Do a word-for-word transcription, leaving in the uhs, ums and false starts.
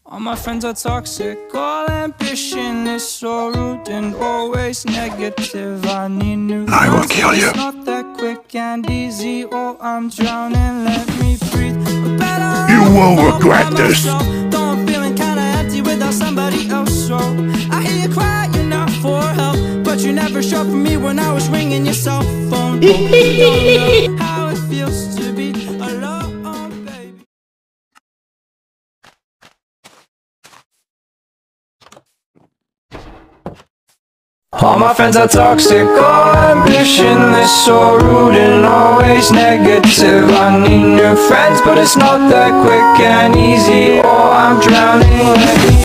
All my friends are toxic, all ambition is so rude and always negative. I need new friends, I will kill you. It's not that quick and easy. Oh, I'm drowning, let me breathe. Better You will off regret by this. myself. Though I'm feeling kinda empty without somebody else. So I hear you crying out for help, but you never showed for me when I was ringing your cell phone. Oh, you don't know how it feels to be alone, baby. All my friends are toxic, all ambition is so rude and always negative. I need new friends, but it's not that quick and easy. Oh, I'm drowning.